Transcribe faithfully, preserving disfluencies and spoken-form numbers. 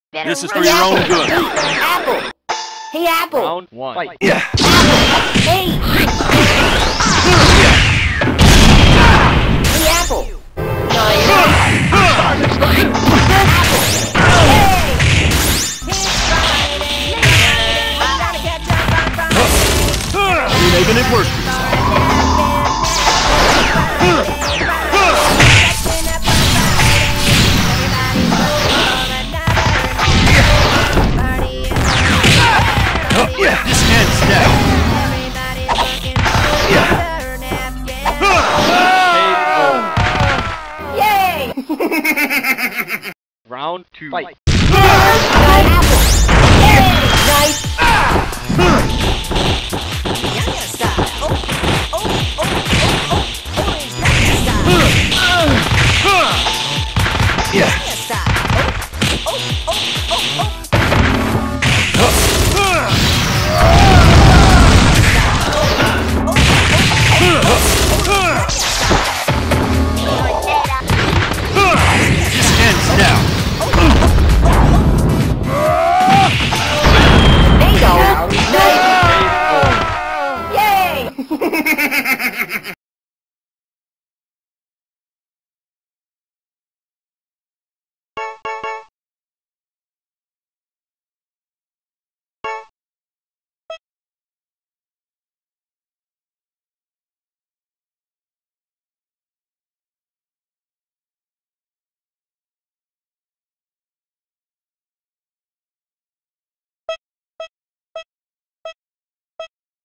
This is for your own good. Apple. Hey, Apple. Round one. Fight. Yeah. Apple. Hey. Hey, Apple. Nice. Apple. Hey. You're making it worse. Yeah, this ends now. Yay! Round two. Fight. Apple. Nice. Yeah.